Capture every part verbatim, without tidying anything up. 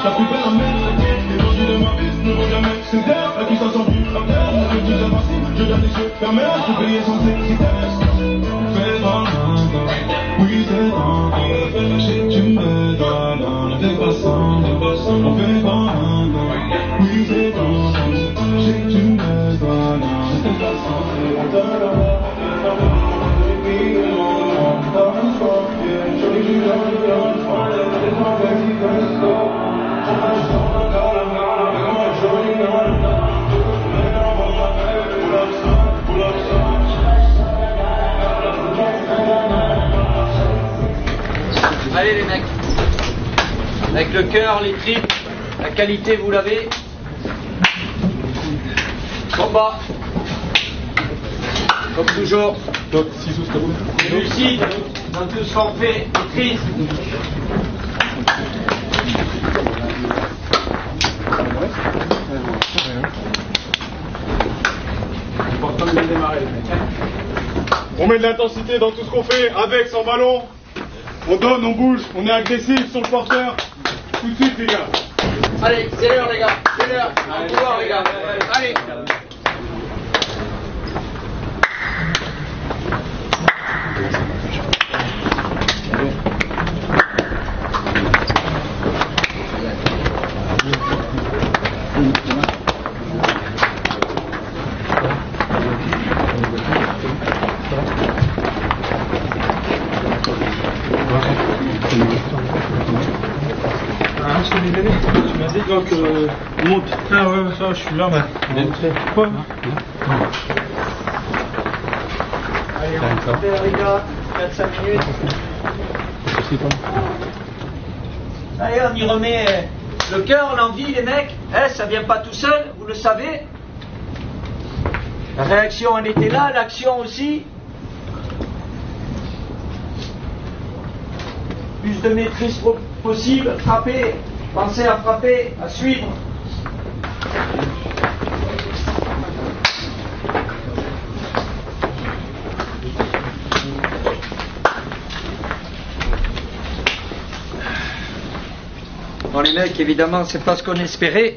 La plus belle amène, les dangers de ma vie ne vont jamais se taire. La qui s'en sort plus, la terre, je dis invincible, je garde les yeux fermés, je peux payer sans critères. Fais dans oui c'est dans je sais que tu me donnes, t'es passant, on fait dans oui c'est dans je sais que tu me donnes, t'es passant, on te donne. Allez les mecs, avec le cœur, les tripes, la qualité vous l'avez. Combat, comme toujours. Lucide dans tout ce qu'on fait, maîtrise. Important de bien démarrer les mecs. On met de l'intensité dans tout ce qu'on fait, avec, sans ballon. On donne, on bouge, on est agressif sur le porteur. Tout de suite les gars. Allez, c'est l'heure les gars, c'est l'heure. On va pouvoir les gars. Allez. Ah, je t'ai donné. Tu m'as dit donc euh, monte. Ah ouais, ça, je suis là, mais. Quoi? Allez, on va faire les gars, quatre cinq minutes. Allez, on y remet le cœur, l'envie, les mecs. Eh, ça vient pas tout seul, vous le savez. La réaction, elle était là, l'action aussi. Plus de maîtrise possible, frapper, pensez à frapper, à suivre. Bon les mecs, évidemment, c'est pas ce qu'on espérait.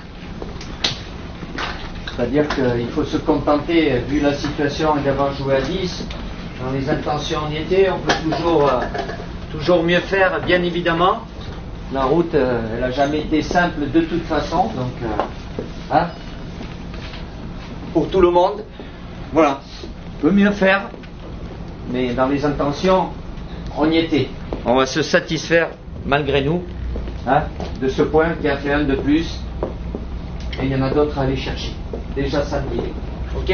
C'est-à-dire qu'il faut se contenter, vu la situation, d'avoir joué à dix. Dans les intentions on y était, on peut toujours... Euh, Toujours mieux faire, bien évidemment. La route, euh, elle n'a jamais été simple de toute façon, donc, euh, hein, pour tout le monde. Voilà, on peut mieux faire, mais dans les intentions, on y était. On va se satisfaire, malgré nous, hein, de ce point qui a fait un de plus, et il y en a d'autres à aller chercher. Déjà samedi, ok ?